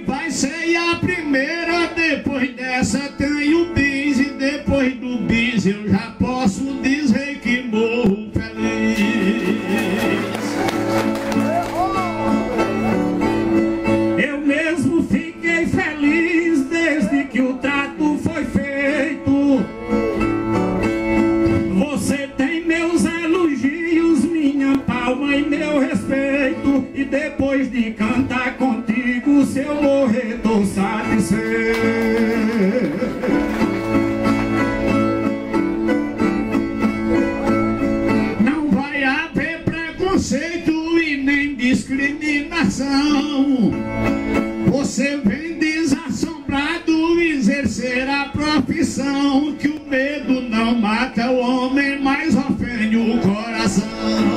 vai ser a primeira. Depois dessa tem o bis, e depois do bis eu já posso dizer que morro feliz. Eu mesmo fiquei feliz desde que o trato foi feito. Você tem meus elogios, minha palma e meu respeito. E depois de cantar contigo, se eu morrer, tô satisfeito. Não vai haver preconceito e nem discriminação. Você vem desassombrado exercer a profissão. Que o medo não mata o homem, mas ofende o coração.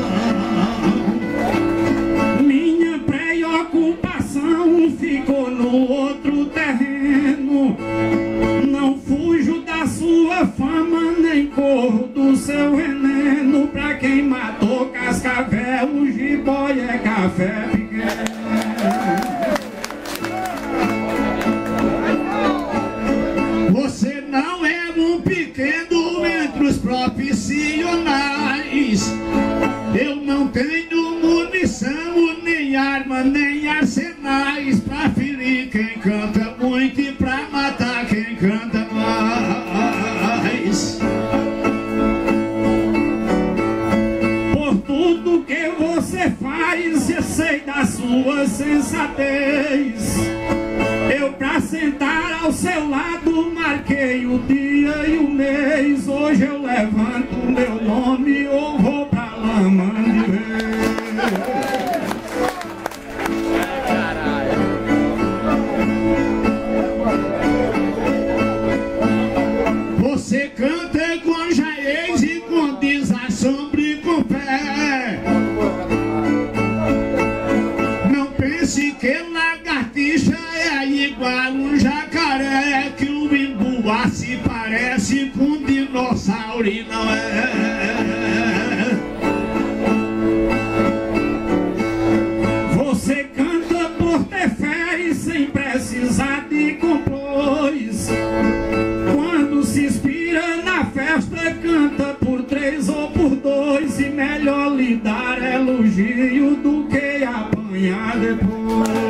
Minha preocupação ficou no outro terreno. Não fujo da sua fama, nem corro do seu veneno. Pra quem matou Cascavel, o jiboia é café pequeno. Você não é um pequeno entre os profissionais. Eu não tenho munição, nem arma, nem arsenais pra ferir quem canta muito e pra matar quem canta mais. Por tudo que você faz, eu sei da sua sensatez. Eu pra sentar ao seu lado marquei o dia e o mês. Hoje eu levanto meu nome ou vou pra lama de vez. Você canta com jaez e com desassombro e com fé. Não pense que lagartixa é igual um jacaré, que o imbuá se parece com um dinossauro e não é. Você canta por ter fé e sem precisar de complôs. Quando se inspira na festa, canta por 3 ou por 2. E melhor lhe dar elogio do que apanhar depois.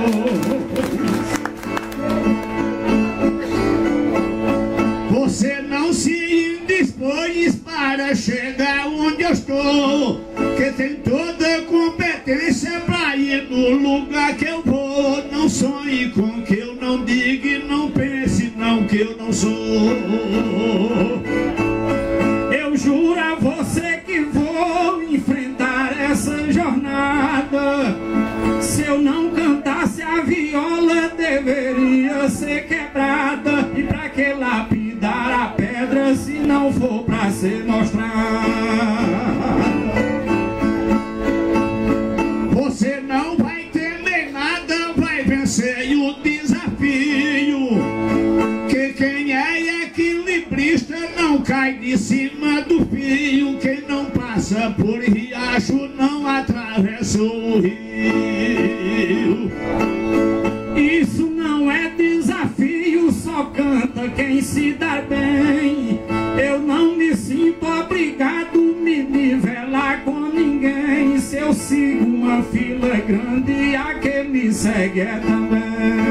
Você não se indispôs para chegar onde eu estou, que tem toda a competência para ir no lugar que eu vou. Não sonhe com que eu não diga e não pense não que eu não sou. Eu juro a você que vou enfrentar essa jornada. Se eu não cantasse a viola, deveria ser quebrada. E pra que lapidar a pedra se não for pra ser mostrada? Você não vai temer nada, vai vencer o desafio. Que quem é equilibrista não cai de cima do fio. Quem não passa por riacho não atravessa o rio. Isso não é desafio, só canta quem se dá bem. Eu não me sinto obrigado a me nivelar com ninguém. Se eu sigo uma fila grande, a que me segue é também.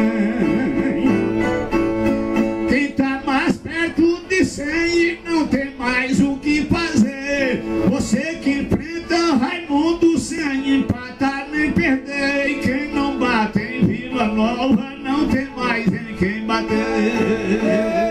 Quem tá mais perto de 100 e não tem mais o que fazer. Você que enfrenta Raimundo sem empatar nem perder. E quem não bate em Vila Nova não tem mais em quem bater.